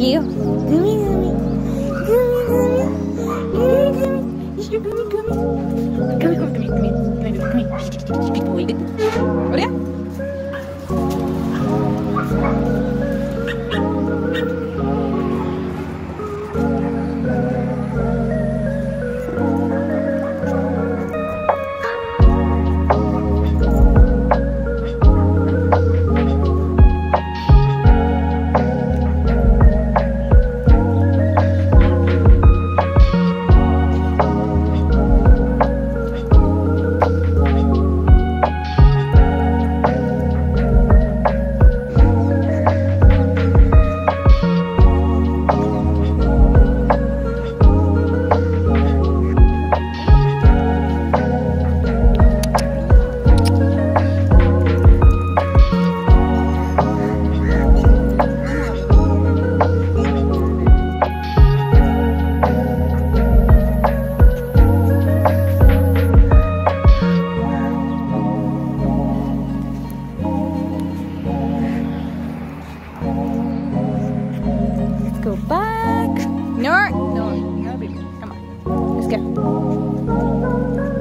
You. Gummy, gummy. Gummy, gummy. Gummy, gummy. Is your gummy, gummy? Gummy, gummy, gummy, gummy, gummy, gummy. Good boy, good boy. Olha. Go back. No, baby. Come on. Let's go.